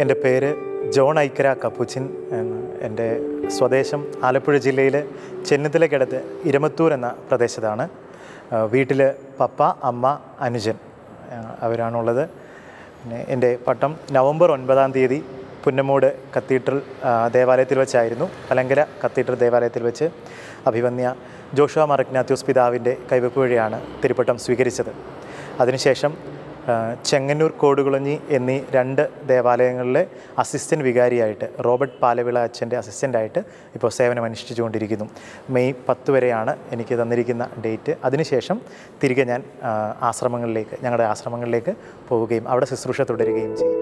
എൻ്റെ പേര് John Aikkara Capuchin. എൻ്റെ സ്വദേശം ആലപ്പുഴ ജില്ലയിലെ ചെന്നിത്തലയ്ക്കടുത്ത് ഇരമത്തൂർ എന്ന പ്രദേശത്താണ്. വീട്ടിൽ പപ്പ, അമ്മ, അനുജൻ അവരാണുള്ളത്. പിന്നെ എൻ്റെ പട്ടം നവംബർ 9 പുന്നമൂട് കത്തീഡ്രൽ ദേവാലയത്തിൽ വെച്ചായിരുന്നു. മലങ്കര കത്തീഡ്രൽ ദേവാലയത്തിൽ വെച്ച് അഭിവന്യ ജോഷുവ മാർ ഇഗ്നാത്യോസ് പിതാവിൻ്റെ കൈവെപ്പ് വഴിയാണ് തിരുപ്പട്ടം സ്വീകരിച്ചത്. അതിനുശേഷം ചെങ്ങന്നൂർ, കോടുകുളഞ്ഞി എന്നീ 2 ദേവാലയങ്ങളിലെ അസിസ്റ്റൻറ്റ് വികാരിയായിട്ട് റോബർട്ട് പാലവിള അച്ഛൻ്റെ അസിസ്റ്റൻ്റായിട്ട് ഇപ്പോൾ സേവനമനുഷ്ഠിച്ചുകൊണ്ടിരിക്കുന്നു. മെയ് 10 വരെയാണ് എനിക്ക് തന്നിരിക്കുന്ന ഡേറ്റ്. അതിനുശേഷം തിരികെ ഞാൻ ഞങ്ങളുടെ ആശ്രമങ്ങളിലേക്ക് പോവുകയും അവിടെ ശുശ്രൂഷ തുടരുകയും ചെയ്യും.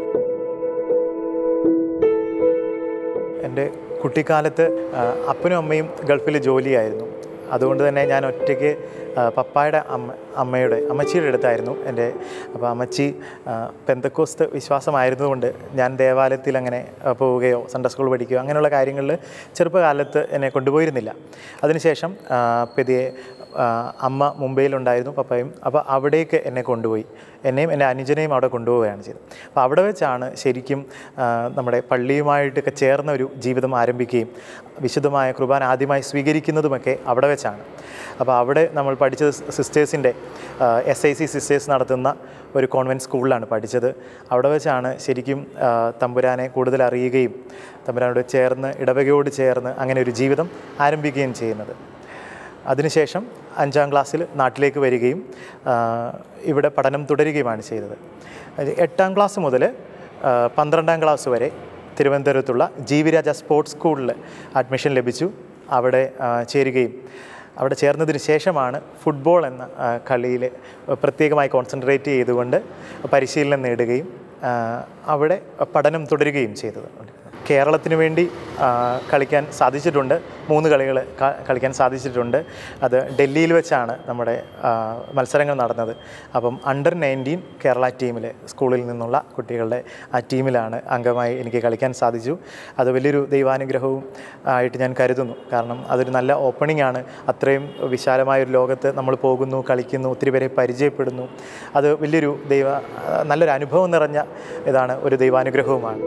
എൻ്റെ കുട്ടിക്കാലത്ത് അപ്പനും അമ്മയും ഗൾഫിൽ ജോലിയായിരുന്നു. അതുകൊണ്ട് തന്നെ ഞാൻ ഒറ്റയ്ക്ക് പപ്പായുടെ അമ്മച്ചിയുടെ അടുത്തായിരുന്നു എൻ്റെ. അപ്പോൾ അമ്മച്ചി പെന്തക്കോസ്ത് വിശ്വാസമായിരുന്നതുകൊണ്ട് ഞാൻ ദേവാലയത്തിൽ അങ്ങനെ പോവുകയോ സൺഡേ സ്കൂൾ പഠിക്കുകയോ അങ്ങനെയുള്ള കാര്യങ്ങളിൽ ചെറുപ്പകാലത്ത് എന്നെ കൊണ്ടുപോയിരുന്നില്ല. അതിനുശേഷം പതിയെ അമ്മ മുംബൈയിലുണ്ടായിരുന്നു, പപ്പയും. അപ്പോൾ അവിടേക്ക് എന്നെ കൊണ്ടുപോയി. എന്നെയും എൻ്റെ അനുജനെയും അവിടെ കൊണ്ടുപോവുകയാണ് ചെയ്തത്. അപ്പോൾ അവിടെ വെച്ചാണ് ശരിക്കും നമ്മുടെ പള്ളിയുമായിട്ടൊക്കെ ചേർന്ന ഒരു ജീവിതം ആരംഭിക്കുകയും വിശുദ്ധമായ കുർബാന ആദ്യമായി സ്വീകരിക്കുന്നതുമൊക്കെ അവിടെ വെച്ചാണ്. അപ്പോൾ അവിടെ നമ്മൾ പഠിച്ചത് സിസ്റ്റേഴ്സിൻ്റെ SIC സിസ്റ്റേഴ്സ് നടത്തുന്ന ഒരു കോൺവെൻറ്റ് സ്കൂളിലാണ് പഠിച്ചത്. അവിടെ വെച്ചാണ് ശരിക്കും തമ്പുരാനെ കൂടുതൽ അറിയുകയും തമ്പുരാനോട് ചേർന്ന്, ഇടവകയോട് ചേർന്ന് അങ്ങനെ ഒരു ജീവിതം ആരംഭിക്കുകയും ചെയ്യുന്നത്. അതിനുശേഷം 5ാം ക്ലാസ്സിൽ നാട്ടിലേക്ക് വരികയും ഇവിടെ പഠനം തുടരുകയുമാണ് ചെയ്തത്. 8ാം ക്ലാസ് മുതൽ 12ാം ക്ലാസ് വരെ തിരുവനന്തപുരത്തുള്ള GV രാജ സ്പോർട്സ് സ്കൂളിൽ അഡ്മിഷൻ ലഭിച്ചു. അവിടെ ചേരുകയും അവിടെ ചേർന്നതിന് ശേഷമാണ് ഫുട്ബോൾ എന്ന കളിയിൽ പ്രത്യേകമായി കോൺസെൻട്രേറ്റ് ചെയ്തുകൊണ്ട് പരിശീലനം നേടുകയും അവിടെ പഠനം തുടരുകയും ചെയ്തത്. കേരളത്തിന് വേണ്ടി കളിക്കാൻ സാധിച്ചിട്ടുണ്ട്. 3 കളികൾ കളിക്കാൻ സാധിച്ചിട്ടുണ്ട്. അത് ഡൽഹിയിൽ വെച്ചാണ് നമ്മുടെ മത്സരങ്ങൾ നടന്നത്. അപ്പം അണ്ടർ 19 കേരള ടീമിൽ സ്കൂളിൽ നിന്നുള്ള കുട്ടികളുടെ ആ ടീമിലാണ് അംഗമായി എനിക്ക് കളിക്കാൻ സാധിച്ചു. അത് വലിയൊരു ദൈവാനുഗ്രഹവും ആയിട്ട് ഞാൻ കരുതുന്നു. കാരണം അതൊരു നല്ല ഓപ്പണിംഗ് ആണ്. അത്രയും വിശാലമായൊരു ലോകത്ത് നമ്മൾ പോകുന്നു, കളിക്കുന്നു, ഒത്തിരി പേരെ പരിചയപ്പെടുന്നു. അത് വലിയൊരു നല്ലൊരു അനുഭവം നിറഞ്ഞ ഒരു ദൈവാനുഗ്രഹവുമാണ്.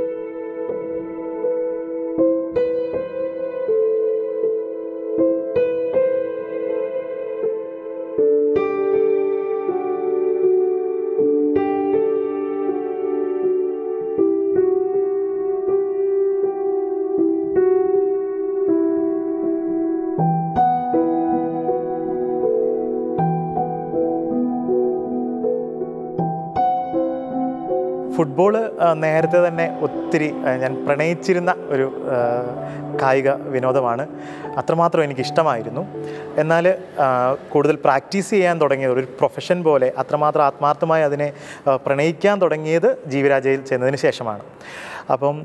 ഫുട്ബോൾ നേരത്തെ തന്നെ ഒത്തിരി ഞാൻ പ്രണയിച്ചിരുന്ന ഒരു കായിക വിനോദമാണ്. അത്രമാത്രം എനിക്കിഷ്ടമായിരുന്നു. എന്നാൽ കൂടുതൽ പ്രാക്ടീസ് ചെയ്യാൻ തുടങ്ങിയത് ഒരു പ്രൊഫഷൻ പോലെ അത്രമാത്രം ആത്മാർത്ഥമായി അതിനെ പ്രണയിക്കാൻ തുടങ്ങിയത് ജീവിരാജയിൽ ചെന്നതിന് ശേഷമാണ്. അപ്പം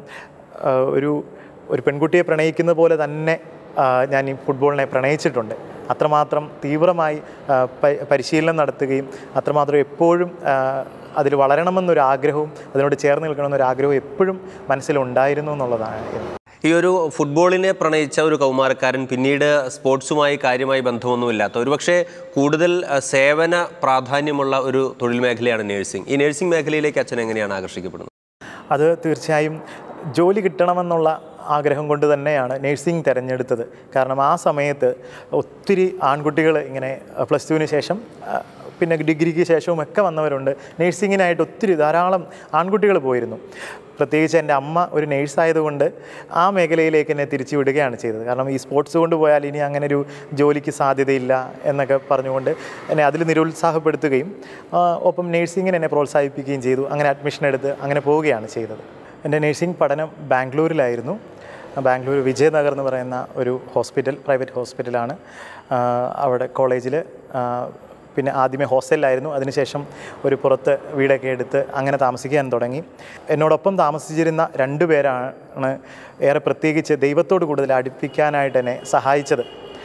ഒരു പെൺകുട്ടിയെ പ്രണയിക്കുന്ന പോലെ തന്നെ ഞാൻ ഈ ഫുട്ബോളിനെ പ്രണയിച്ചിട്ടുണ്ട്. അത്രമാത്രം തീവ്രമായി പരിശീലനം നടത്തുകയും അത്രമാത്രം എപ്പോഴും അതിൽ വളരണമെന്നൊരാഗ്രഹവും അതിനോട് ചേർന്ന് നിൽക്കണമെന്നൊരാഗ്രഹവും എപ്പോഴും മനസ്സിലുണ്ടായിരുന്നു എന്നുള്ളതാണ്. ഈ ഒരു ഫുട്ബോളിനെ പ്രണയിച്ച ഒരു കൗമാരക്കാരൻ പിന്നീട് സ്പോർട്സുമായി കാര്യമായി ബന്ധമൊന്നുമില്ലാത്ത, ഒരുപക്ഷെ കൂടുതൽ സേവന പ്രാധാന്യമുള്ള ഒരു തൊഴിൽ മേഖലയാണ് നേഴ്സിംഗ്. ഈ നേഴ്സിംഗ് മേഖലയിലേക്ക് അച്ഛൻ എങ്ങനെയാണ് ആകർഷിക്കപ്പെടുന്നത്? അത് തീർച്ചയായും ജോലി കിട്ടണമെന്നുള്ള ആഗ്രഹം കൊണ്ട് തന്നെയാണ് നേഴ്സിംഗ് തിരഞ്ഞെടുത്തത്. കാരണം ആ സമയത്ത് ഒത്തിരി ആൺകുട്ടികൾ ഇങ്ങനെ +2 ശേഷം പിന്നെ ഡിഗ്രിക്ക് ശേഷവും ഒക്കെ വന്നവരുണ്ട്. നേഴ്സിങ്ങിനായിട്ട് ധാരാളം ആൺകുട്ടികൾ പോയിരുന്നു. പ്രത്യേകിച്ച് എൻ്റെ അമ്മ ഒരു നേഴ്സായതുകൊണ്ട് ആ മേഖലയിലേക്ക് എന്നെ തിരിച്ചു വിടുകയാണ് ചെയ്തത്. കാരണം ഈ സ്പോർട്സ് കൊണ്ട് പോയാൽ ഇനി അങ്ങനെ ഒരു ജോലിക്ക് സാധ്യതയില്ല എന്നൊക്കെ പറഞ്ഞുകൊണ്ട് എന്നെ അതിൽ നിരുത്സാഹപ്പെടുത്തുകയും ഒപ്പം നേഴ്സിങ്ങിന് എന്നെ പ്രോത്സാഹിപ്പിക്കുകയും ചെയ്തു. അങ്ങനെ അഡ്മിഷൻ എടുത്ത് അങ്ങനെ പോവുകയാണ് ചെയ്തത്. എൻ്റെ നേഴ്സിംഗ് പഠനം ബാംഗ്ലൂരിലായിരുന്നു. ബാംഗ്ലൂർ വിജയനഗർ എന്ന് പറയുന്ന ഒരു പ്രൈവറ്റ് ഹോസ്പിറ്റലാണ്. അവിടെ കോളേജിൽ പിന്നെ ആദ്യമേ ഹോസ്റ്റലിലായിരുന്നു. അതിനുശേഷം ഒരു പുറത്ത് വീടൊക്കെ എടുത്ത് അങ്ങനെ താമസിക്കാൻ തുടങ്ങി. എന്നോടൊപ്പം താമസിച്ചിരുന്ന 2 പേരാണ് ഏറെ പ്രത്യേകിച്ച് ദൈവത്തോട് കൂടുതൽ അടുപ്പിക്കാനായിട്ട് എന്നെ സഹായിച്ചത്.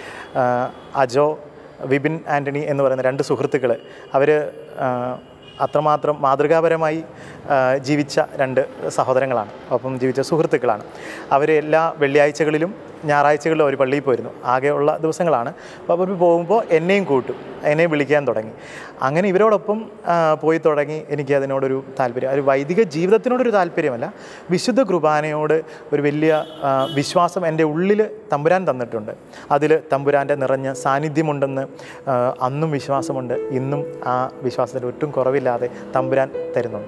അജോ, വിപിൻ ആൻ്റണി എന്ന് പറയുന്ന 2 സുഹൃത്തുക്കൾ. അവർ അത്രമാത്രം മാതൃകാപരമായി ജീവിച്ച 2 സഹോദരങ്ങളാണ്, ഒപ്പം ജീവിച്ച സുഹൃത്തുക്കളാണ്. അവർ എല്ലാ വെള്ളിയാഴ്ചകളിലും ഞായറാഴ്ചകളിലും അവർ പള്ളിയിൽ പോയിരുന്നു. ആകെയുള്ള ദിവസങ്ങളാണ്. അപ്പോൾ അവർ പോകുമ്പോൾ എന്നെയും കൂട്ടും. എന്നെ വിളിക്കാൻ തുടങ്ങി. അങ്ങനെ ഇവരോടൊപ്പം പോയി തുടങ്ങി എനിക്ക് അതിനോടൊരു താല്പര്യം. ഒരു വൈദിക ജീവിതത്തിനോടൊരു താല്പര്യമല്ല, വിശുദ്ധ കുർബാനയോട് ഒരു വലിയ വിശ്വാസം എൻ്റെ ഉള്ളിൽ തമ്പുരാൻ തന്നിട്ടുണ്ട്. അതിൽ തമ്പുരാൻ്റെ നിറഞ്ഞ സാന്നിധ്യമുണ്ടെന്ന് അന്നും വിശ്വാസമുണ്ട്. ഇന്നും ആ വിശ്വാസത്തിൽ ഒട്ടും കുറവില്ലാതെ തമ്പുരാൻ തരുന്നുണ്ട്.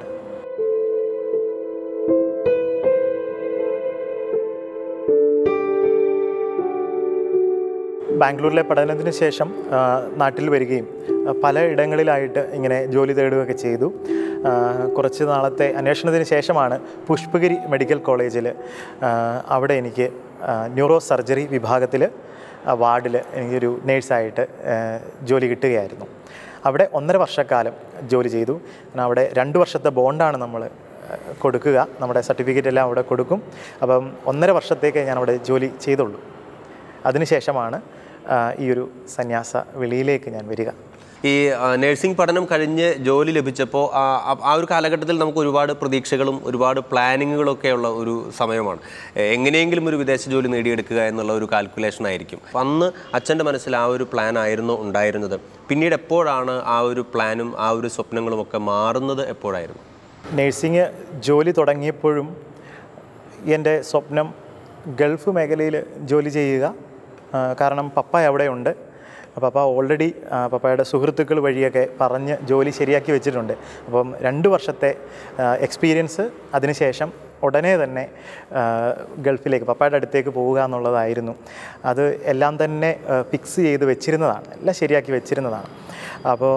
ബാംഗ്ലൂരിലെ പഠനത്തിന് ശേഷം നാട്ടിൽ വരികയും പല ഇടങ്ങളിലായിട്ട് ഇങ്ങനെ ജോലി തേടുകയൊക്കെ ചെയ്തു. കുറച്ച് നാളത്തെ അന്വേഷണത്തിന് ശേഷമാണ് പുഷ്പഗിരി മെഡിക്കൽ കോളേജിൽ അവിടെ എനിക്ക് ന്യൂറോ സർജറി വിഭാഗത്തിൽ വാർഡിൽ എനിക്കൊരു നേഴ്സായിട്ട് ജോലി കിട്ടുകയായിരുന്നു. അവിടെ 1.5 വർഷക്കാലം ജോലി ചെയ്തു. അവിടെ 2 വർഷത്തെ ബോണ്ടാണ് നമ്മൾ കൊടുക്കുക, നമ്മുടെ സർട്ടിഫിക്കറ്റ് എല്ലാം അവിടെ കൊടുക്കും. അപ്പം 1.5 വർഷത്തേക്ക് ഞാൻ അവിടെ ജോലി ചെയ്തുള്ളൂ. അതിനുശേഷമാണ് ഈ ഒരു സന്യാസ വിളിയിലേക്ക് ഞാൻ വരിക. ഈ നഴ്സിംഗ് പഠനം കഴിഞ്ഞ് ജോലി ലഭിച്ചപ്പോൾ ആ ഒരു കാലഘട്ടത്തിൽ നമുക്ക് ഒരുപാട് പ്രതീക്ഷകളും ഒരുപാട് പ്ലാനിങ്ങുകളൊക്കെയുള്ള ഒരു സമയമാണ്. എങ്ങനെയെങ്കിലും ഒരു വിദേശ ജോലി നേടിയെടുക്കുക എന്നുള്ള ഒരു കാൽക്കുലേഷൻ ആയിരിക്കും. അപ്പം അന്ന് അച്ഛൻ്റെ മനസ്സിൽ ആ ഒരു പ്ലാൻ ആയിരുന്നു ഉണ്ടായിരുന്നത്. പിന്നീട് എപ്പോഴാണ് ആ ഒരു പ്ലാനും ആ ഒരു സ്വപ്നങ്ങളും ഒക്കെ മാറുന്നത്? എപ്പോഴായിരുന്നു? നഴ്സിംഗ് ജോലി തുടങ്ങിയപ്പോഴും എൻ്റെ സ്വപ്നം ഗൾഫ് മേഖലയിൽ ജോലി ചെയ്യുക. കാരണം പപ്പ അവിടെയുണ്ട്. പപ്പ ഓൾറെഡി പപ്പയുടെ സുഹൃത്തുക്കൾ വഴിയൊക്കെ പറഞ്ഞ് ജോലി ശരിയാക്കി വെച്ചിട്ടുണ്ട്. അപ്പം 2 വർഷത്തെ എക്സ്പീരിയൻസ്, അതിനുശേഷം ഉടനെ തന്നെ ഗൾഫിലേക്ക് പപ്പയുടെ അടുത്തേക്ക് പോവുക എന്നുള്ളതായിരുന്നു. അത് എല്ലാം തന്നെ ഫിക്സ് ചെയ്ത് വെച്ചിരുന്നതാണ്, എല്ലാം ശരിയാക്കി വെച്ചിരുന്നതാണ്. അപ്പോൾ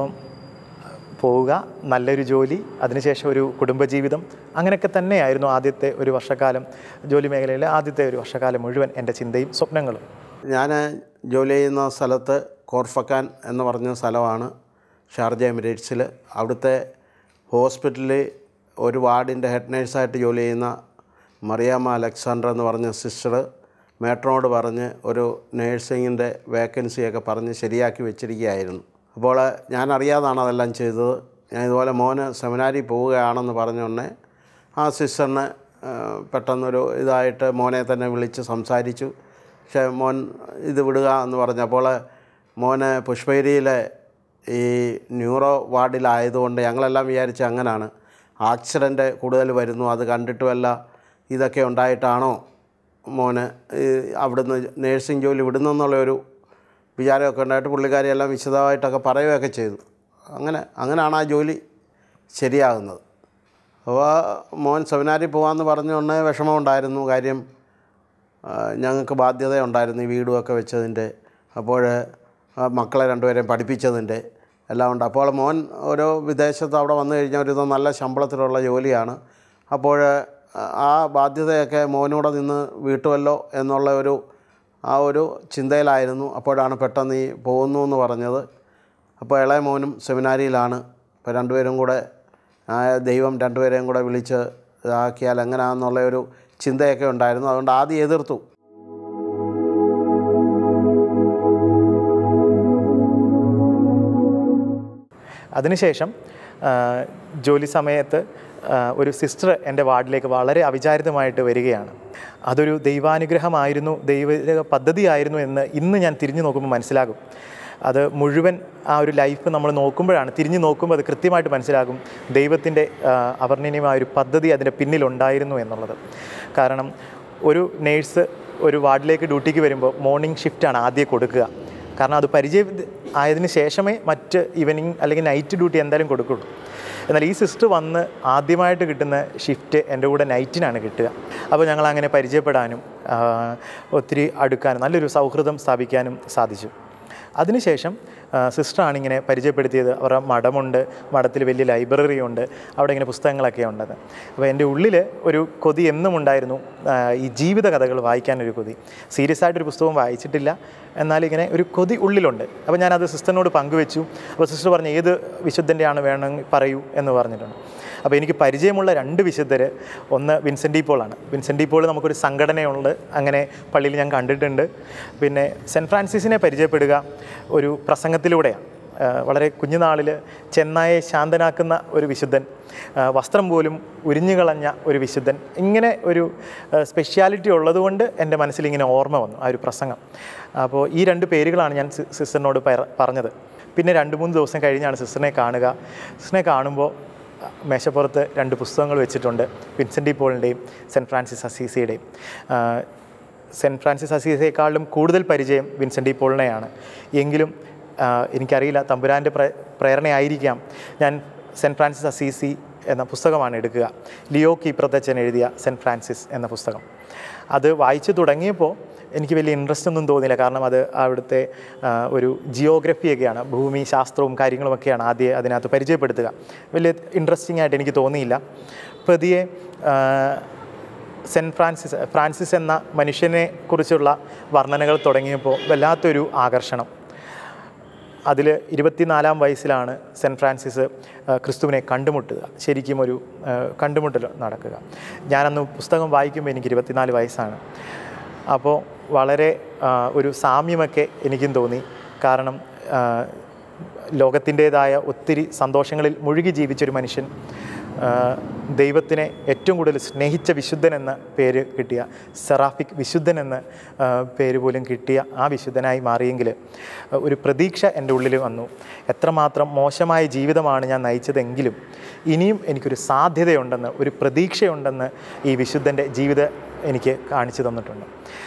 പോവുക, നല്ലൊരു ജോലി, അതിനുശേഷം ഒരു കുടുംബജീവിതം, അങ്ങനെയൊക്കെ തന്നെയായിരുന്നു ആദ്യത്തെ ഒരു വർഷക്കാലം. ജോലി മേഖലയിലെ ആദ്യത്തെ ഒരു വർഷക്കാലം മുഴുവൻ എൻ്റെ ചിന്തയും സ്വപ്നങ്ങളും. ഞാൻ ജോലി ചെയ്യുന്ന സ്ഥലത്ത് കോർഫക്കാൻ എന്ന് പറഞ്ഞ സ്ഥലമാണ്, ഷാർജ എമിറേറ്റ്സിൽ. അവിടുത്തെ ഹോസ്പിറ്റലിൽ ഒരു വാർഡിൻ്റെ ഹെഡ് നേഴ്സായിട്ട് ജോലി ചെയ്യുന്ന മറിയാമ്മ അലക്സാണ്ടർ എന്ന് പറഞ്ഞ സിസ്റ്റർ മേട്രോനോട് പറഞ്ഞ് ഒരു നേഴ്സിങ്ങിൻ്റെ വേക്കൻസിയൊക്കെ പറഞ്ഞ് ശരിയാക്കി വെച്ചിരിക്കുകയായിരുന്നു. അപ്പോൾ ഞാൻ അറിയാതാണ് അതെല്ലാം ചെയ്തത്. ഞാൻ ഇതുപോലെ മോന് സെമിനാരി പോവുകയാണെന്ന് പറഞ്ഞുകൊണ്ടേ ആ സിസ്റ്ററിന് പെട്ടെന്നൊരു ഇതായിട്ട് മോനെ തന്നെ വിളിച്ച് സംസാരിച്ചു. പക്ഷേ മോൻ ഇത് വിടുക എന്ന് പറഞ്ഞപ്പോൾ മോന് പുഷ്പഗിരിയിലെ ഈ ന്യൂറോ വാർഡിലായതുകൊണ്ട് ഞങ്ങളെല്ലാം വിചാരിച്ച് അങ്ങനെയാണ്, ആക്സിഡൻറ്റ് കൂടുതൽ വരുന്നു, അത് കണ്ടിട്ടുമല്ല ഇതൊക്കെ ഉണ്ടായിട്ടാണോ മോന് അവിടുന്ന് നേഴ്സിംഗ് ജോലി വിടുന്നെന്നുള്ളൊരു വിചാരമൊക്കെ ഉണ്ടായിട്ട് പുള്ളിക്കാരിയെല്ലാം വിശദമായിട്ടൊക്കെ പറയുകയൊക്കെ ചെയ്തു. അങ്ങനെയാണ് ആ ജോലി ശരിയാകുന്നത്. അപ്പോൾ മോൻ സെമിനാരി പോകാമെന്ന് പറഞ്ഞുകൊണ്ട് വിഷമമുണ്ടായിരുന്നു. കാര്യം ഞങ്ങൾക്ക് ബാധ്യതയുണ്ടായിരുന്നു, ഈ വീടുമൊക്കെ വെച്ചതിൻ്റെ, അപ്പോൾ മക്കളെ 2 പേരെയും പഠിപ്പിച്ചതിൻ്റെ എല്ലാം ഉണ്ട്. അപ്പോൾ മോൻ ഓരോ വിദേശത്ത് അവിടെ വന്നു കഴിഞ്ഞാൽ ഒരു നല്ല ശമ്പളത്തിലുള്ള ജോലിയാണ്. അപ്പോൾ ആ ബാധ്യതയൊക്കെ മോനൂടെ നിന്ന് വീട്ടുമല്ലോ എന്നുള്ള ആ ഒരു ചിന്തയിലായിരുന്നു. അപ്പോഴാണ് പെട്ടെന്ന് ഈ പോകുന്നു എന്ന് പറഞ്ഞത്. അപ്പോൾ ഇളയ മോനും സെമിനാരിയിലാണ്. അപ്പോൾ 2 പേരും കൂടെ ദൈവം 2 പേരെയും കൂടെ വിളിച്ച് ഇതാക്കിയാൽ എങ്ങനെയാണെന്നുള്ള ഒരു ചിന്തയൊക്കെ ഉണ്ടായിരുന്നു. അതുകൊണ്ട് ആദ്യം എതിർത്തു. അതിനുശേഷം ജോലി സമയത്ത് ഒരു സിസ്റ്റർ എൻ്റെ വാർഡിലേക്ക് വളരെ അവിചാരിതമായിട്ട് വരികയാണ്. അതൊരു ദൈവാനുഗ്രഹമായിരുന്നു, ദൈവ പദ്ധതിയായിരുന്നു എന്ന് ഇന്ന് ഞാൻ തിരിഞ്ഞു നോക്കുമ്പോൾ മനസ്സിലാകും. അത് മുഴുവൻ ആ ഒരു ലൈഫ് നമ്മൾ നോക്കുമ്പോഴാണ്, തിരിഞ്ഞു നോക്കുമ്പോൾ അത് കൃത്യമായിട്ട് മനസ്സിലാകും ദൈവത്തിൻ്റെ അവർണ്ണനീയമായൊരു പദ്ധതി അതിൻ്റെ പിന്നിലുണ്ടായിരുന്നു എന്നുള്ളത്. കാരണം ഒരു നേഴ്സ് ഒരു വാർഡിലേക്ക് ഡ്യൂട്ടിക്ക് വരുമ്പോൾ മോർണിംഗ് ഷിഫ്റ്റാണ് ആദ്യം കൊടുക്കുക. കാരണം അത് പരിചയം ആയതിനു ശേഷമേ മറ്റ് ഈവനിങ് അല്ലെങ്കിൽ നൈറ്റ് ഡ്യൂട്ടി എന്തായാലും കൊടുക്കുള്ളൂ. എന്നാൽ ഈ സിസ്റ്റർ വന്ന് ആദ്യമായിട്ട് കിട്ടുന്ന ഷിഫ്റ്റ് എൻ്റെ കൂടെ നൈറ്റിനാണ് കിട്ടുക. അപ്പോൾ ഞങ്ങളങ്ങനെ പരിചയപ്പെടാനും ഒത്തിരി അടുക്കാനും നല്ലൊരു സൗഹൃദം സ്ഥാപിക്കാനും സാധിച്ചു. അതിനുശേഷം സിസ്റ്ററാണിങ്ങനെ പരിചയപ്പെടുത്തിയത്. അവരുടെ മഠമുണ്ട്, മഠത്തിൽ വലിയ ലൈബ്രറി ഉണ്ട്, അവിടെ ഇങ്ങനെ പുസ്തകങ്ങളൊക്കെ ഉണ്ടത്. അപ്പോൾ എൻ്റെ ഉള്ളിൽ ഒരു കൊതി എന്നും ഉണ്ടായിരുന്നു, ഈ ജീവിത കഥകൾ വായിക്കാനൊരു കൊതി. സീരിയസ് ആയിട്ടൊരു പുസ്തകം വായിച്ചിട്ടില്ല, എന്നാൽ ഇങ്ങനെ ഒരു കൊതി ഉള്ളിലുണ്ട്. അപ്പോൾ ഞാനത് സിസ്റ്ററിനോട് പങ്കുവെച്ചു. അപ്പോൾ സിസ്റ്റർ പറഞ്ഞു ഏത് വിശുദ്ധൻ്റെയാണ് വേണമെങ്കിൽ പറയൂ എന്ന് പറഞ്ഞിട്ടുണ്ട്. അപ്പോൾ എനിക്ക് പരിചയമുള്ള 2 വിശുദ്ധർ, ഒന്ന് വിൻസെൻ്റ് ഡി പോളാണ്. വിൻസെൻ്റ് ഡി പോൾ നമുക്കൊരു സംഘടനയുണ്ട്, അങ്ങനെ പള്ളിയിൽ ഞാൻ കണ്ടിട്ടുണ്ട്. പിന്നെ സെൻറ്റ് ഫ്രാൻസിസിനെ പരിചയപ്പെടുക ഒരു പ്രസംഗത്തിലൂടെയാണ്. വളരെ കുഞ്ഞുനാളിൽ ചെന്നായെ ശാന്തനാക്കുന്ന ഒരു വിശുദ്ധൻ, വസ്ത്രം പോലും ഉരിഞ്ഞുകളഞ്ഞ ഒരു വിശുദ്ധൻ, ഇങ്ങനെ ഒരു സ്പെഷ്യാലിറ്റി ഉള്ളതുകൊണ്ട് എൻ്റെ മനസ്സിലിങ്ങനെ ഓർമ്മ വന്നു ആ ഒരു പ്രസംഗം. അപ്പോൾ ഈ 2 പേരുകളാണ് ഞാൻ സിസ്റ്ററിനോട് പറഞ്ഞത്. പിന്നെ 2-3 ദിവസം കഴിഞ്ഞാണ് സിസ്റ്ററിനെ കാണുക. സിസ്റ്ററിനെ കാണുമ്പോൾ മേശപ്പുറത്ത് 2 പുസ്തകങ്ങൾ വെച്ചിട്ടുണ്ട്, വിൻസെൻ്റ് ഡി പോളിൻ്റെയും സെൻറ്റ് ഫ്രാൻസിസ് അസീസിയുടെയും. സെൻറ്റ് ഫ്രാൻസിസ് അസീസിയെക്കാളും കൂടുതൽ പരിചയം വിൻസെൻ്റ് ഡി പോളിനെയാണ്. എങ്കിലും എനിക്കറിയില്ല, തമ്പുരാൻ്റെ പ്രേരണയായിരിക്കാം, ഞാൻ സെൻറ്റ് ഫ്രാൻസിസ് അസീസി എന്ന പുസ്തകമാണ് എടുക്കുക. ലിയോ കീപ്രത്തച്ഛൻ എഴുതിയ സെൻറ്റ് ഫ്രാൻസിസ് എന്ന പുസ്തകം. അത് വായിച്ചു തുടങ്ങിയപ്പോൾ എനിക്ക് വലിയ ഇൻട്രസ്റ്റ് ഒന്നും തോന്നിയില്ല. കാരണം അത് അവിടുത്തെ ഒരു ജിയോഗ്രഫിയൊക്കെയാണ്, ഭൂമി ശാസ്ത്രവും കാര്യങ്ങളുമൊക്കെയാണ് ആദ്യം അതിനകത്ത് പരിചയപ്പെടുത്തുക. വലിയ ഇൻട്രസ്റ്റിംഗ് ആയിട്ട് എനിക്ക് തോന്നിയില്ല. പതിയെ സെൻറ്റ് ഫ്രാൻസിസ് എന്ന മനുഷ്യനെ കുറിച്ചുള്ള വർണ്ണനകൾ തുടങ്ങിയപ്പോൾ വല്ലാത്തൊരു ആകർഷണം. അതിൽ 24-ാം വയസ്സിലാണ് സെൻറ്റ് ഫ്രാൻസിസ് ക്രിസ്തുവിനെ കണ്ടുമുട്ടുക, ശരിക്കും ഒരു കണ്ടുമുട്ടൽ നടക്കുക. ഞാനന്ന് പുസ്തകം വായിക്കുമ്പോൾ എനിക്ക് 24 വയസ്സാണ്. അപ്പോൾ വളരെ ഒരു സാമ്യമൊക്കെ എനിക്കും തോന്നി. കാരണം ലോകത്തിൻ്റേതായ ഒത്തിരി സന്തോഷങ്ങളിൽ മുഴുകി ജീവിച്ചൊരു മനുഷ്യൻ, ദൈവത്തിനെ ഏറ്റവും കൂടുതൽ സ്നേഹിച്ച വിശുദ്ധൻ എന്ന പേര് കിട്ടിയ, സെറാഫിക് വിശുദ്ധൻ എന്ന പേര് പോലും കിട്ടിയ ആ വിശുദ്ധനായി മാറിയെങ്കിൽ ഒരു പ്രതീക്ഷ എൻ്റെ ഉള്ളിൽ വന്നു. എത്രമാത്രം മോശമായ ജീവിതമാണ് ഞാൻ നയിച്ചതെങ്കിലും ഇനിയും എനിക്കൊരു സാധ്യതയുണ്ടെന്ന്, ഒരു പ്രതീക്ഷയുണ്ടെന്ന് ഈ വിശുദ്ധൻ്റെ ജീവിതം എനിക്ക് കാണിച്ചു തന്നിട്ടുണ്ട്.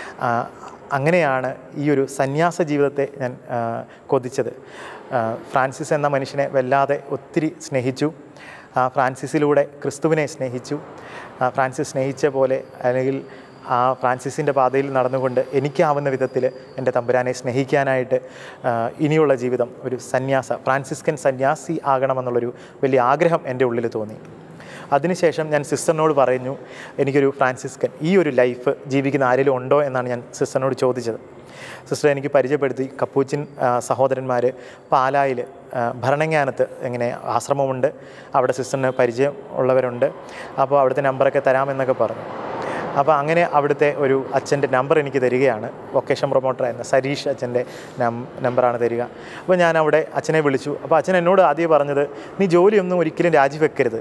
അങ്ങനെയാണ് ഈ ഒരു സന്യാസ ജീവിതത്തെ ഞാൻ കൊതിച്ചത്. ഫ്രാൻസിസ് എന്ന മനുഷ്യനെ വല്ലാതെ ഒത്തിരി സ്നേഹിച്ചു. ഫ്രാൻസിസിലൂടെ ക്രിസ്തുവിനെ സ്നേഹിച്ചു. ഫ്രാൻസിസ് സ്നേഹിച്ച പോലെ, അല്ലെങ്കിൽ ആ ഫ്രാൻസിസിൻ്റെ പാതയിൽ നടന്നുകൊണ്ട് എനിക്കാവുന്ന വിധത്തിൽ എൻ്റെ തമ്പുരാനെ സ്നേഹിക്കാനായിട്ട് ഇനിയുള്ള ജീവിതം ഒരു ഫ്രാൻസിസ്കൻ സന്യാസി ആകണമെന്നുള്ളൊരു വലിയ ആഗ്രഹം എൻ്റെ ഉള്ളിൽ തോന്നി. അതിനുശേഷം ഞാൻ സിസ്റ്ററിനോട് പറഞ്ഞു, എനിക്കൊരു ഫ്രാൻസിസ്കൻ ഈ ഒരു ലൈഫ് ജീവിക്കുന്ന ആരെങ്കിലും ഉണ്ടോ എന്നാണ് ഞാൻ സിസ്റ്ററിനോട് ചോദിച്ചത്. സിസ്റ്റർ എനിക്ക് പരിചയപ്പെടുത്തി. കപ്പൂച്ചിൻ സഹോദരന്മാർ പാലായിൽ ഭരണങ്ങാനത്ത് ഇങ്ങനെ ആശ്രമമുണ്ട്, അവിടെ സിസ്റ്ററിന് പരിചയം ഉള്ളവരുണ്ട്, അപ്പോൾ അവിടുത്തെ നമ്പറൊക്കെ തരാമെന്നൊക്കെ പറഞ്ഞു. അപ്പോൾ അങ്ങനെ അവിടുത്തെ ഒരു അച്ഛൻ്റെ നമ്പർ എനിക്ക് തരികയാണ്. വൊക്കേഷൻ പ്രൊമോട്ടറായിരുന്ന സരീഷ് അച്ഛൻ്റെ നമ്പറാണ് തരിക. അപ്പോൾ ഞാൻ അവിടെ അച്ഛനെ വിളിച്ചു. അപ്പോൾ അച്ഛൻ എന്നോട് ആദ്യം പറഞ്ഞത്, നീ ജോലിയൊന്നും ഒരിക്കലും രാജിവെക്കരുത്,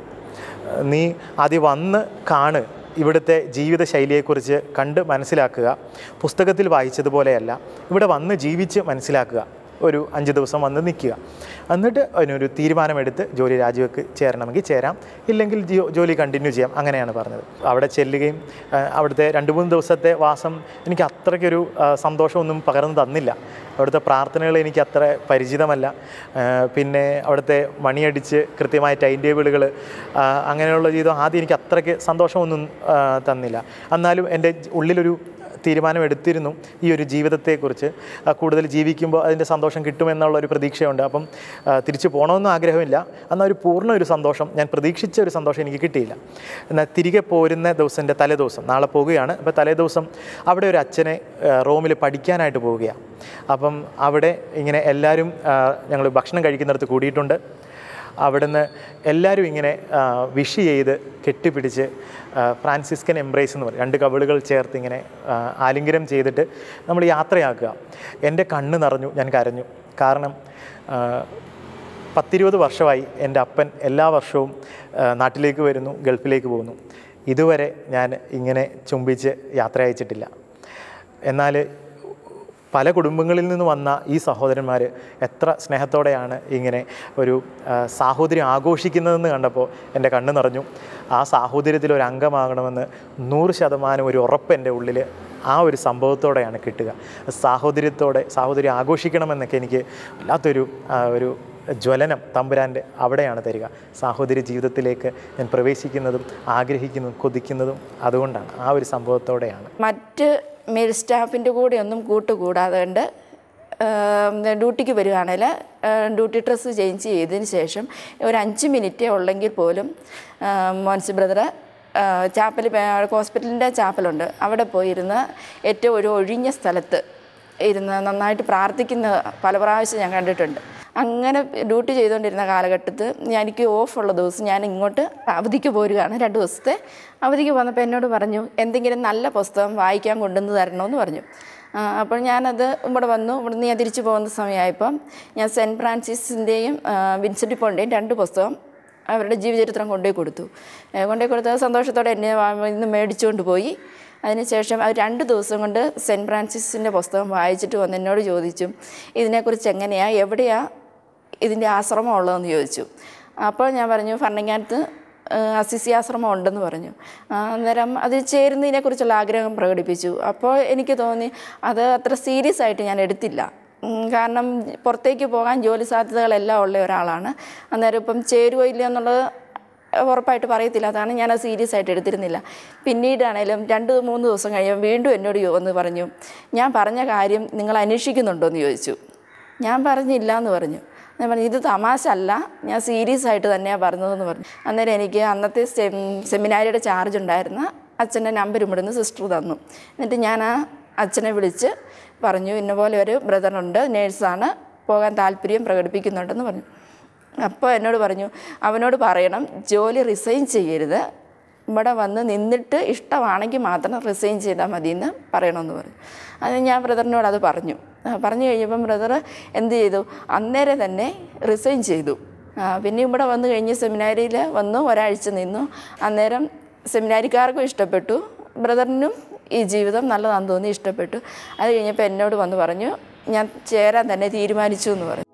നീ ആദ്യം വന്ന് കാണ്, ഇവിടുത്തെ ജീവിതശൈലിയെക്കുറിച്ച് കണ്ട് മനസ്സിലാക്കുക, പുസ്തകത്തിൽ വായിച്ചതുപോലെയല്ല, ഇവിടെ വന്ന് ജീവിച്ച് മനസ്സിലാക്കുക, ഒരു 5 ദിവസം വന്ന് നിൽക്കുക, എന്നിട്ട് അതിനൊരു തീരുമാനമെടുത്ത് ജോലി ചേരണമെങ്കിൽ ചേരാം, ഇല്ലെങ്കിൽ ജോലി കണ്ടിന്യൂ ചെയ്യാം, അങ്ങനെയാണ് പറഞ്ഞത്. അവിടെ ചെല്ലുകയും അവിടുത്തെ 2-3 ദിവസത്തെ വാസം എനിക്ക് അത്രയ്ക്കൊരു സന്തോഷമൊന്നും പകർന്നു തന്നില്ല. അവിടുത്തെ പ്രാർത്ഥനകൾ എനിക്ക് അത്ര പരിചിതമല്ല. പിന്നെ അവിടുത്തെ മണിയടിച്ച് കൃത്യമായ ടൈം ടേബിളുകൾ, അങ്ങനെയുള്ള ജീവിതം ആദ്യം എനിക്ക് അത്രയ്ക്ക് സന്തോഷമൊന്നും തന്നില്ല. എന്നാലും എൻ്റെ ഉള്ളിലൊരു തീരുമാനമെടുത്തിരുന്നു ഈ ഒരു ജീവിതത്തെക്കുറിച്ച്. കൂടുതൽ ജീവിക്കുമ്പോൾ അതിൻ്റെ സന്തോഷം കിട്ടുമെന്നുള്ളൊരു പ്രതീക്ഷയുണ്ട്. അപ്പം തിരിച്ചു പോകണമെന്നും ആഗ്രഹമില്ല, എന്നാൽ ഒരു പൂർണ്ണ ഒരു സന്തോഷം, ഞാൻ പ്രതീക്ഷിച്ച ഒരു സന്തോഷം എനിക്ക് കിട്ടിയില്ല. എന്നാൽ തിരികെ പോരുന്ന ദിവസത്തിൻ്റെ തലേദിവസം, നാളെ പോവുകയാണ്, അപ്പോൾ തലേദിവസം അവിടെ ഒരു അച്ഛനെ റോമിൽ പഠിക്കാനായിട്ട് പോവുകയാണ്. അപ്പം അവിടെ ഇങ്ങനെ എല്ലാവരും ഞങ്ങൾ ഭക്ഷണം കഴിക്കുന്നിടത്ത് കൂടിയിട്ടുണ്ട്. അവിടുന്ന് എല്ലാവരും ഇങ്ങനെ വിഷ് ചെയ്ത് കെട്ടിപ്പിടിച്ച് ഫ്രാൻസിസ്കൻ എംബ്രേസ് എന്ന് പറയും, 2 കവിളുകൾ ചേർത്ത് ഇങ്ങനെ ആലിംഗനം ചെയ്തിട്ട് നമ്മൾ യാത്രയാക്കുക. എൻ്റെ കണ്ണ് നിറഞ്ഞു, ഞാൻ കരഞ്ഞു. കാരണം 10-20 വർഷമായി എൻ്റെ അപ്പൻ എല്ലാ വർഷവും നാട്ടിലേക്ക് വരുന്നു, ഗൾഫിലേക്ക് പോകുന്നു. ഇതുവരെ ഞാൻ ഇങ്ങനെ ചുംബിച്ച് യാത്ര അയച്ചിട്ടില്ല. എന്നാൽ പല കുടുംബങ്ങളിൽ നിന്ന് വന്ന ഈ സഹോദരന്മാർ എത്ര സ്നേഹത്തോടെയാണ് ഇങ്ങനെ ഒരു സാഹോദര്യം ആഘോഷിക്കുന്നതെന്ന് കണ്ടപ്പോൾ എൻ്റെ കണ്ണ് നിറഞ്ഞു. ആ സാഹോദര്യത്തിൽ ഒരു അംഗമാകണമെന്ന് 100% ഒരു ഉറപ്പ് എൻ്റെ ഉള്ളിൽ ആ ഒരു സംഭവത്തോടെയാണ് കിട്ടുക. സാഹോദര്യം ആഘോഷിക്കണമെന്നൊക്കെ എനിക്ക് വല്ലാത്തൊരു ഒരു ജ്വലനം തമ്പുരാൻ്റെ അവിടെയാണ് തരിക. സാഹോദര്യ ജീവിതത്തിലേക്ക് ഞാൻ പ്രവേശിക്കുന്നതും ആഗ്രഹിക്കുന്നതും കൊതിക്കുന്നതും അതുകൊണ്ടാണ്, ആ ഒരു സംഭവത്തോടെയാണ്. മറ്റ് മെയിൽ സ്റ്റാഫിൻ്റെ കൂടെ ഒന്നും കൂട്ടുകൂടാതെ കൊണ്ട് ഡ്യൂട്ടിക്ക് വരികയാണെങ്കിൽ ഡ്യൂട്ടി ഡ്രസ്സ് ചേഞ്ച് ചെയ്തതിന് ശേഷം ഒരു 5 മിനിറ്റേ ഉള്ളെങ്കിൽ പോലും മോൻസി ബ്രദർ ഹോസ്പിറ്റലിൻ്റെ ചാപ്പലുണ്ട്, അവിടെ പോയിരുന്ന് ഏറ്റവും ഒരു ഒഴിഞ്ഞ സ്ഥലത്ത് ഇരുന്ന് നന്നായിട്ട് പ്രാർത്ഥിക്കുന്ന പല പ്രാവശ്യം ഞാൻ കണ്ടിട്ടുണ്ട്. അങ്ങനെ ഡ്യൂട്ടി ചെയ്തുകൊണ്ടിരുന്ന കാലഘട്ടത്തിൽ എനിക്ക് ഓഫുള്ള ദിവസം ഞാൻ ഇങ്ങോട്ട് അവധിക്ക് പോരുകയാണ്. 2 ദിവസത്തെ അവധിക്ക് പോന്നപ്പോൾ എന്നോട് പറഞ്ഞു എന്തെങ്കിലും നല്ല പുസ്തകം വായിക്കാൻ കൊണ്ടുവന്ന് തരണമെന്ന് പറഞ്ഞു. അപ്പോൾ ഞാനത് ഇവിടെ വന്നു. ഇവിടുന്ന് ഞാൻ തിരിച്ചു പോകുന്ന സമയമായപ്പം ഞാൻ സെൻറ്റ് ഫ്രാൻസിസിൻ്റെയും വിൻസെൻ്റ് പോളിൻ്റെയും 2 പുസ്തകം അവരുടെ ജീവചരിത്രം കൊണ്ടുപോയി കൊടുത്തത് സന്തോഷത്തോടെ എന്നെ ഇന്ന് മേടിച്ചുകൊണ്ട് പോയി. അതിനുശേഷം അവർ 2 ദിവസം കൊണ്ട് സെൻറ്റ് ഫ്രാൻസിസിൻ്റെ പുസ്തകം വായിച്ചിട്ട് വന്ന് എന്നോട് ചോദിച്ചു ഇതിനെക്കുറിച്ച് എവിടെയാണ് ഇതിൻ്റെ ആശ്രമം ഉള്ളതെന്ന് ചോദിച്ചു. അപ്പോൾ ഞാൻ പറഞ്ഞു ഭരണങ്ങാനത്ത് അസിസി ആശ്രമം ഉണ്ടെന്ന് പറഞ്ഞു. അന്നേരം അതിൽ ചേരുന്നതിനെക്കുറിച്ചുള്ള ആഗ്രഹം പ്രകടിപ്പിച്ചു. അപ്പോൾ എനിക്ക് തോന്നി അത് അത്ര സീരിയസ് ആയിട്ട് ഞാൻ എടുത്തില്ല. കാരണം പുറത്തേക്ക് പോകാൻ ജോലി സാധ്യതകളെല്ലാം ഉള്ള ഒരാളാണ്. അന്നേരം ഇപ്പം ചേരുവോ ഇല്ല എന്നുള്ളത് ഉറപ്പായിട്ട് പറയത്തില്ല. അതാണ് ഞാനത് സീരിയസ് ആയിട്ട് എടുത്തിരുന്നില്ല. പിന്നീടാണേലും 2-3 ദിവസം കഴിയുമ്പോൾ വീണ്ടും എന്നോട് വന്ന് പറഞ്ഞു ഞാൻ പറഞ്ഞ കാര്യം നിങ്ങൾ അന്വേഷിക്കുന്നുണ്ടോ എന്ന് ചോദിച്ചു. ഞാൻ പറഞ്ഞില്ല എന്ന് പറഞ്ഞു. ഞാൻ പറഞ്ഞു ഇത് തമാശ അല്ല, ഞാൻ സീരിയസ് ആയിട്ട് തന്നെയാണ് പറഞ്ഞതെന്ന് പറഞ്ഞു. അന്നേരം എനിക്ക് അന്നത്തെ സെമിനാരിയുടെ ചാർജ് ഉണ്ടായിരുന്ന അച്ഛൻ്റെ നമ്പർ ഇവിടുന്ന് സിസ്റ്റർ തന്നു. എന്നിട്ട് ഞാൻ ആ അച്ഛനെ വിളിച്ച് പറഞ്ഞു ഇന്ന പോലെ ഒരു ബ്രദറുണ്ട്, നേഴ്സാണ്, പോകാൻ താല്പര്യം പ്രകടിപ്പിക്കുന്നുണ്ടെന്ന് പറഞ്ഞു. അപ്പോൾ എന്നോട് പറഞ്ഞു അവനോട് പറയണം ജോലി റിസൈൻ ചെയ്യരുത്, ഇവിടെ വന്ന് നിന്നിട്ട് ഇഷ്ടമാണെങ്കിൽ മാത്രം റിസൈൻ ചെയ്താൽ മതിയെന്ന് പറയണമെന്ന് പറഞ്ഞു. അത് ഞാൻ ബ്രദറിനോട് അത് പറഞ്ഞു കഴിഞ്ഞപ്പം ബ്രദർ എന്ത് ചെയ്തു, അന്നേരം തന്നെ റിസൈൻ ചെയ്തു. പിന്നെ ഇവിടെ വന്നു കഴിഞ്ഞ് സെമിനാരിയിൽ വന്നു, ഒരാഴ്ച നിന്നു. അന്നേരം സെമിനാരിക്കാർക്കും ഇഷ്ടപ്പെട്ടു, ബ്രദറിനും ഈ ജീവിതം നല്ലതാണെന്ന് തോന്നി, ഇഷ്ടപ്പെട്ടു. അത് കഴിഞ്ഞപ്പോൾ എന്നോട് വന്ന് പറഞ്ഞു ഞാൻ ചേരാൻ തന്നെ തീരുമാനിച്ചു എന്ന് പറഞ്ഞു.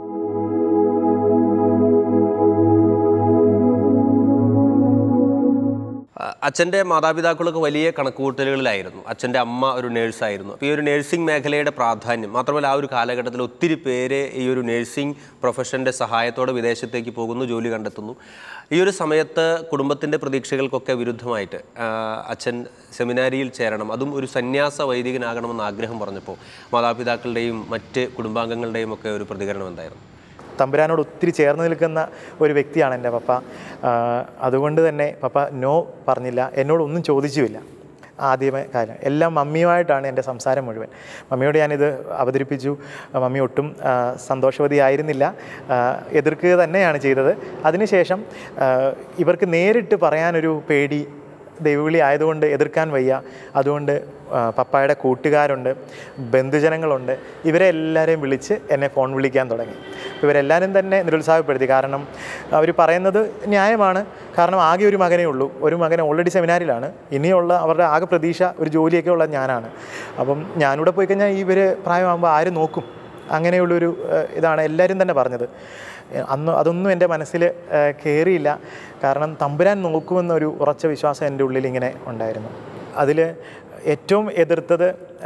അച്ഛൻ്റെ മാതാപിതാക്കളൊക്കെ വലിയ കണക്കുകൂട്ടലുകളിലായിരുന്നു. അച്ഛൻ്റെ അമ്മ ഒരു നേഴ്സായിരുന്നു. അപ്പോൾ ഈ ഒരു നേഴ്സിംഗ് മേഖലയുടെ പ്രാധാന്യം മാത്രമല്ല ആ ഒരു കാലഘട്ടത്തിൽ ഒത്തിരി പേര് ഈ ഒരു നേഴ്സിംഗ് പ്രൊഫഷൻ്റെ സഹായത്തോടെ വിദേശത്തേക്ക് പോകുന്നു, ജോലി കണ്ടെത്തുന്നു. ഈ ഒരു സമയത്ത് കുടുംബത്തിൻ്റെ പ്രതീക്ഷകൾക്കൊക്കെ വിരുദ്ധമായിട്ട് അച്ഛൻ സെമിനാരിയിൽ ചേരണം, അതും ഒരു സന്യാസ വൈദികനാകണമെന്ന് ആഗ്രഹം പറഞ്ഞപ്പോൾ മാതാപിതാക്കളുടെയും മറ്റ് കുടുംബാംഗങ്ങളുടെയും ഒക്കെ ഒരു പ്രതികരണം എന്തായിരുന്നു? തമ്പുരാനോട് ഒത്തിരി ചേർന്ന് നിൽക്കുന്ന ഒരു വ്യക്തിയാണ് എൻ്റെ പപ്പ. അതുകൊണ്ട് തന്നെ പപ്പ നോ പറഞ്ഞില്ല, എന്നോടൊന്നും ചോദിച്ചുമില്ല. ആദ്യമേ കാര്യം എല്ലാം മമ്മിയുമായിട്ടാണ് എൻ്റെ സംസാരം മുഴുവൻ. മമ്മിയോട് ഞാനിത് അവതരിപ്പിച്ചു. മമ്മി ഒട്ടും സന്തോഷവതിയായിരുന്നില്ല, എതിർക്കുക തന്നെയാണ് ചെയ്തത്. അതിനുശേഷം ഇവർക്ക് നേരിട്ട് പറയാനൊരു പേടി, ദൈവവിളി ആയതുകൊണ്ട് എതിർക്കാൻ വയ്യ. അതുകൊണ്ട് പപ്പായുടെ കൂട്ടുകാരുണ്ട്, ബന്ധുജനങ്ങളുണ്ട്, ഇവരെ എല്ലാവരെയും വിളിച്ച് എന്നെ ഫോൺ വിളിക്കാൻ തുടങ്ങി. ഇവരെല്ലാവരും തന്നെ നിരുത്സാഹപ്പെടുത്തി. കാരണം അവർ പറയുന്നത് ന്യായമാണ്. കാരണം ആകെ ഒരു മകനേ ഉള്ളൂ, ഒരു മകൻ ഓൾറെഡി സെമിനാരിലാണ്, ഇനിയുള്ള അവരുടെ ആകെ പ്രതീക്ഷ ഒരു ജോലിയൊക്കെ ഉള്ള ഞാനാണ്. അപ്പം ഞാനിവിടെ പോയി കഴിഞ്ഞാൽ ഇവർ പ്രായമാകുമ്പോൾ ആര് നോക്കും, അങ്ങനെയുള്ളൊരു ഇതാണ് എല്ലാവരും തന്നെ പറഞ്ഞത്. അതൊന്നും എൻ്റെ മനസ്സിൽ കയറിയില്ല. കാരണം തമ്പുരാൻ നോക്കുമെന്നൊരു ഉറച്ച വിശ്വാസം എൻ്റെ ഉള്ളിൽ ഇങ്ങനെ ഉണ്ടായിരുന്നു. അതിൽ ഏറ്റവും എതിർത്തത്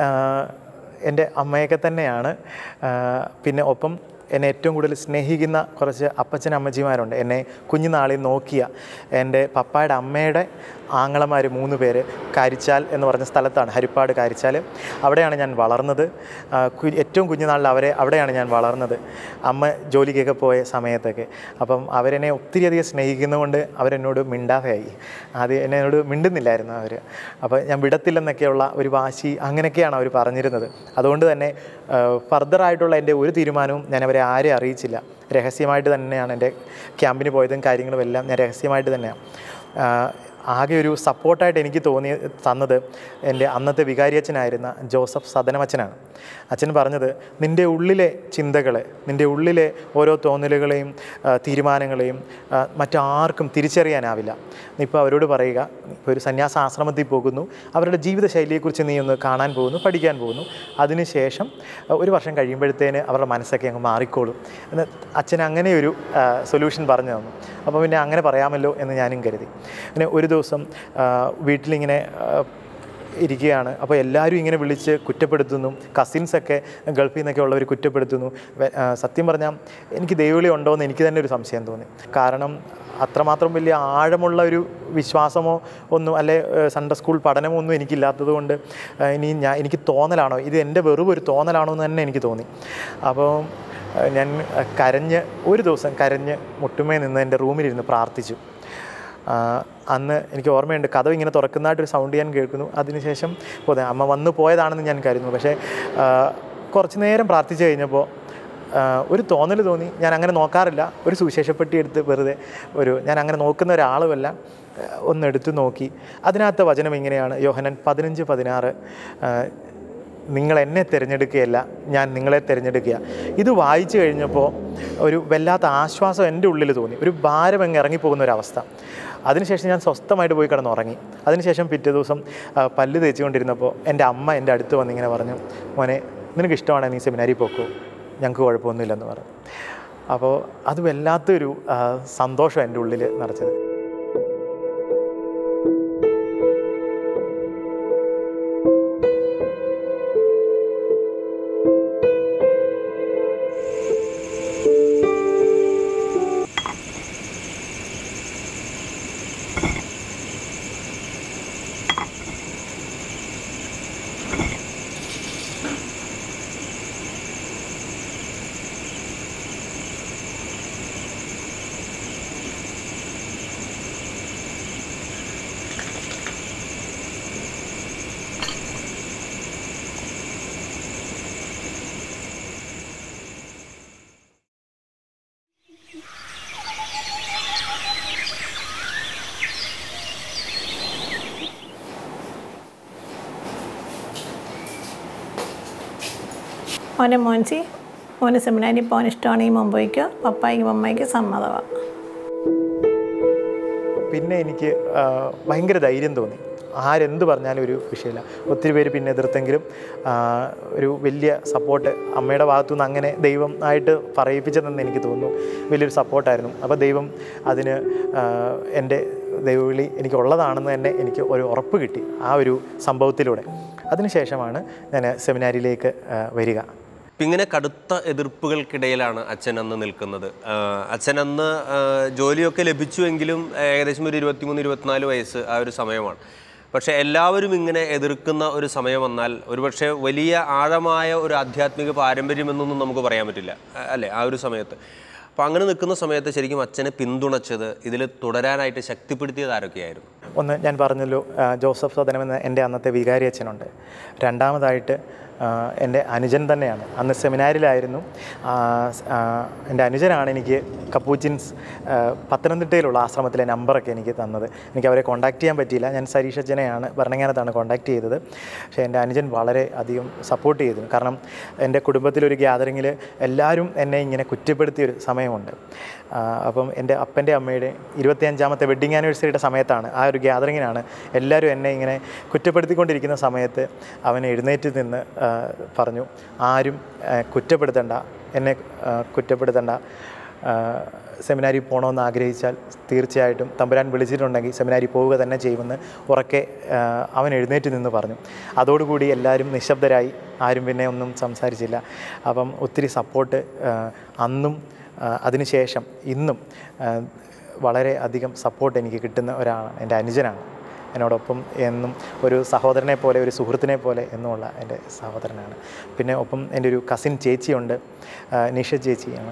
എൻ്റെ അമ്മയൊക്കെ തന്നെയാണ്. പിന്നെ ഒപ്പം എന്നെ ഏറ്റവും കൂടുതൽ സ്നേഹിക്കുന്ന കുറച്ച് അപ്പച്ചനമ്മച്ചിമാരുണ്ട്. എന്നെ കുഞ്ഞുനാളിൽ നോക്കിയ എൻ്റെ പപ്പായുടെ അമ്മയുടെ ആങ്ങളമാർ 3 പേര് കാരിച്ചാൽ എന്ന് പറഞ്ഞ സ്ഥലത്താണ്, ഹരിപ്പാട് കാരിച്ചാൽ. അവിടെയാണ് ഞാൻ വളർന്നത്. ഏറ്റവും കുഞ്ഞുനാളിൽ അവിടെയാണ് ഞാൻ വളർന്നത്, അമ്മ ജോലിക്കൊക്കെ പോയ സമയത്തൊക്കെ. അപ്പം അവരെന്നെ ഒത്തിരിയധികം സ്നേഹിക്കുന്നതുകൊണ്ട് അവരെന്നോട് മിണ്ടാതെയായി. ആദ്യം എന്നോട് മിണ്ടുന്നില്ലായിരുന്നു അവർ. അപ്പോൾ ഞാൻ വിടത്തില്ലെന്നൊക്കെയുള്ള ഒരു വാശി അങ്ങനെയൊക്കെയാണ് അവർ പറഞ്ഞിരുന്നത്. അതുകൊണ്ട് തന്നെ ഫർദറായിട്ടുള്ള എൻ്റെ ഒരു തീരുമാനവും ഞാൻ അവരെ ആരെയും അറിയിച്ചില്ല. രഹസ്യമായിട്ട് തന്നെയാണ് എൻ്റെ ക്യാമ്പിന് പോയതും കാര്യങ്ങളും എല്ലാം ഞാൻ രഹസ്യമായിട്ട് തന്നെയാണ്. ആകെ ഒരു സപ്പോർട്ടായിട്ട് എനിക്ക് തന്നത് എൻ്റെ അന്നത്തെ വികാരിയച്ഛനായിരുന്ന ജോസഫ് സദനമച്ഛനാണ്. അച്ഛൻ പറഞ്ഞത് നിൻ്റെ ഉള്ളിലെ ചിന്തകളെ, നിൻ്റെ ഉള്ളിലെ ഓരോ തോന്നലുകളെയും തീരുമാനങ്ങളെയും മറ്റാർക്കും തിരിച്ചറിയാനാവില്ല. ഇപ്പോൾ അവരോട് പറയുക, ഇപ്പോൾ ഒരു സന്യാസ ആശ്രമത്തിൽ പോകുന്നു, അവരുടെ ജീവിതശൈലിയെക്കുറിച്ച് നീ ഒന്ന് കാണാൻ പോകുന്നു, പഠിക്കാൻ പോകുന്നു. അതിനുശേഷം 1 വർഷം കഴിയുമ്പോഴത്തേന് അവരുടെ മനസ്സൊക്കെ അങ്ങ് മാറിക്കോളും എന്ന് അച്ഛൻ അങ്ങനെ ഒരു സൊല്യൂഷൻ പറഞ്ഞു തന്നു. അപ്പോൾ പിന്നെ അങ്ങനെ പറയാമല്ലോ എന്ന് ഞാനും കരുതി. പിന്നെ ഒരു ദിവസം വീട്ടിലിങ്ങനെ ഇരിക്കുകയാണ്. അപ്പോൾ എല്ലാവരും ഇങ്ങനെ വിളിച്ച് കുറ്റപ്പെടുത്തുന്നു. കസിൻസൊക്കെ ഗൾഫിൽ നിന്നൊക്കെ ഉള്ളവർ കുറ്റപ്പെടുത്തുന്നു. സത്യം പറഞ്ഞാൽ എനിക്ക് ദൈവവിളി ഉണ്ടോ എന്ന് എനിക്ക് തന്നെ ഒരു സംശയം തോന്നി. കാരണം അത്രമാത്രം വലിയ ആഴമുള്ള ഒരു വിശ്വാസമോ ഒന്നും അല്ലെ സൺഡേ സ്കൂൾ പഠനമോ ഒന്നും എനിക്കില്ലാത്തത് കൊണ്ട് എനിക്ക് തോന്നലാണോ, ഇത് എൻ്റെ വെറും ഒരു തോന്നലാണോ എന്ന് തന്നെ എനിക്ക് തോന്നി. അപ്പോൾ ഞാൻ ഒരു ദിവസം കരഞ്ഞ് മുട്ടുമേ നിന്ന് എൻ്റെ റൂമിലിരുന്ന് പ്രാർത്ഥിച്ചു. അന്ന് എനിക്ക് ഓർമ്മയുണ്ട്, കഥ ഇങ്ങനെ തുറക്കുന്നതായിട്ടൊരു സൗണ്ട് ഞാൻ കേൾക്കുന്നു. അതിനുശേഷം അമ്മ വന്നു പോയതാണെന്ന് ഞാൻ കരുതുന്നു. പക്ഷേ കുറച്ച് നേരം പ്രാർത്ഥിച്ചു കഴിഞ്ഞപ്പോൾ ഒരു തോന്നൽ തോന്നി. ഞാൻ അങ്ങനെ നോക്കാറില്ല. ഒരു സുവിശേഷപ്പെട്ടി എടുത്ത് വെറുതെ ഞാൻ അങ്ങനെ നോക്കുന്ന ഒരാളുമല്ല, ഒന്നെടുത്ത് നോക്കി. അതിനകത്ത് വചനം ഇങ്ങനെയാണ്, യോഹന്നാൻ 15:16, നിങ്ങൾ എന്നെ തിരഞ്ഞെടുക്കുകയല്ല, ഞാൻ നിങ്ങളെ തിരഞ്ഞെടുക്കുക. ഇത് വായിച്ചു കഴിഞ്ഞപ്പോൾ ഒരു വല്ലാത്ത ആശ്വാസം എൻ്റെ ഉള്ളിൽ തോന്നി. ഒരു ഭാരം അങ്ങ് ഇറങ്ങിപ്പോകുന്ന ഒരവസ്ഥ. അതിനുശേഷം ഞാൻ സ്വസ്ഥമായിട്ട് പോയി കിടന്നുറങ്ങി. അതിനുശേഷം പിറ്റേ ദിവസം പല്ല് തേച്ചുകൊണ്ടിരുന്നപ്പോൾ എൻ്റെ അമ്മ എൻ്റെ അടുത്ത് വന്നിങ്ങനെ പറഞ്ഞു, മോനെ നിനക്ക് ഇഷ്ടമാണ് നീ സെമിനാരിൽ പോക്കോ, ഞങ്ങൾക്ക് കുഴപ്പമൊന്നുമില്ലെന്ന് പറഞ്ഞു. അപ്പോൾ അത് വല്ലാത്തൊരു സന്തോഷം എൻ്റെ ഉള്ളിൽ നിറച്ചത്. മോനെ മോൻസി, മോന് സെമിനാരിൽ പോകാൻ ഇഷ്ടമാണെങ്കിൽ മുംബൈക്ക്, പപ്പായ്ക്ക് മമ്മയ്ക്ക് സമ്മതമാണ്. പിന്നെ എനിക്ക് ഭയങ്കര ധൈര്യം തോന്നി. ആരെന്ത് പറഞ്ഞാലും ഒരു വിഷയമില്ല. ഒത്തിരി പേര് പിന്നെ എതിർത്തെങ്കിലും ഒരു വലിയ സപ്പോർട്ട് അമ്മയുടെ ഭാഗത്തുനിന്ന് അങ്ങനെ ദൈവം ആയിട്ട് പറയിപ്പിച്ചതെന്ന് എനിക്ക് തോന്നുന്നു. വലിയൊരു സപ്പോർട്ടായിരുന്നു. അപ്പോൾ ദൈവം അതിന് എൻ്റെ ദൈവവിളി എനിക്കുള്ളതാണെന്ന് തന്നെ എനിക്ക് ഒരു ഉറപ്പ് കിട്ടി ആ ഒരു സംഭവത്തിലൂടെ. അതിനുശേഷമാണ് ഞാൻ സെമിനാരിയിലേക്ക് വരിക. ഇങ്ങനെ കടുത്ത എതിർപ്പുകൾക്കിടയിലാണ് അച്ഛൻ അന്ന് നിൽക്കുന്നത്. അച്ഛൻ അന്ന് ജോലിയൊക്കെ ലഭിച്ചുവെങ്കിലും ഏകദേശം ഒരു 23-24 വയസ്സ് ആ ഒരു സമയമാണ്. പക്ഷേ എല്ലാവരും ഇങ്ങനെ എതിർക്കുന്ന ഒരു സമയം വന്നാൽ ഒരുപക്ഷെ വലിയ ആഴമായ ഒരു ആധ്യാത്മിക പാരമ്പര്യമെന്നൊന്നും നമുക്ക് പറയാൻ പറ്റില്ല, അല്ലേ, ആ ഒരു സമയത്ത്. അപ്പോൾ അങ്ങനെ നിൽക്കുന്ന സമയത്ത് ശരിക്കും അച്ഛനെ പിന്തുണച്ചത്, ഇതിൽ തുടരാനായിട്ട് ശക്തിപ്പെടുത്തിയത് ആരൊക്കെയായിരുന്നു? ഒന്ന് ഞാൻ പറഞ്ഞല്ലോ, ജോസഫ് സദനം എന്ന എൻ്റെ അന്നത്തെ വികാരി അച്ഛനുണ്ട്. രണ്ടാമതായിട്ട് എൻ്റെ അനുജൻ തന്നെയാണ്. അന്ന് സെമിനാരിലായിരുന്നു. എൻ്റെ അനുജനാണ് എനിക്ക് കപ്പൂച്ചിൻസ് പത്തനംതിട്ടയിലുള്ള ആശ്രമത്തിലെ നമ്പറൊക്കെ എനിക്ക് തന്നത്. എനിക്ക് അവരെ കോൺടാക്റ്റ് ചെയ്യാൻ പറ്റിയില്ല. ഞാൻ സരീഷ് അച്ഛനെയാണ് ഭരണങ്ങാനത്താണ് കോൺടാക്റ്റ് ചെയ്തത്. പക്ഷേ എൻ്റെ അനുജൻ വളരെ അധികം സപ്പോർട്ട് ചെയ്തു. കാരണം എൻ്റെ കുടുംബത്തിലൊരു ഗ്യാതറിങ്ങിൽ എല്ലാവരും എന്നെ ഇങ്ങനെ കുറ്റപ്പെടുത്തിയൊരു സമയമുണ്ട്. അപ്പം എൻ്റെ അപ്പൻ്റെ അമ്മയുടെ 25ാമത്തെ വെഡ്ഡിങ് ആനിവേഴ്സറിയുടെ സമയത്താണ്, ആ ഒരു ഗ്യാതറിങ്ങിനാണ് എല്ലാവരും എന്നെ ഇങ്ങനെ കുറ്റപ്പെടുത്തിക്കൊണ്ടിരിക്കുന്ന സമയത്ത് അവൻ എഴുന്നേറ്റ് നിന്ന് പറഞ്ഞു, ആരും കുറ്റപ്പെടുത്തണ്ട, എന്നെ കുറ്റപ്പെടുത്തണ്ട, സെമിനാരി പോകണമെന്ന് ആഗ്രഹിച്ചാൽ തീർച്ചയായിട്ടും തമ്പുരാൻ വിളിച്ചിട്ടുണ്ടെങ്കിൽ സെമിനാരി പോവുക തന്നെ ചെയ്യുമെന്ന് ഉറക്കെ അവൻ എഴുന്നേറ്റ് നിന്ന് പറഞ്ഞു. അതോടുകൂടി എല്ലാവരും നിശബ്ദരായി, ആരും പിന്നെ ഒന്നും സംസാരിച്ചില്ല. അപ്പം ഒത്തിരി സപ്പോർട്ട് അന്നും അതിനുശേഷം ഇന്നും വളരെ അധികം സപ്പോർട്ട് എനിക്ക് കിട്ടുന്ന ഒരാളാണ് എൻ്റെ അനുജനാണ്. എന്നോടൊപ്പം എന്നും ഒരു സഹോദരനെ പോലെ, ഒരു സുഹൃത്തിനെ പോലെ എന്നുമുള്ള എൻ്റെ സഹോദരനാണ്. പിന്നെ ഒപ്പം എൻ്റെ ഒരു കസിൻ ചേച്ചിയുണ്ട്, നിഷ ചേച്ചിയാണ്.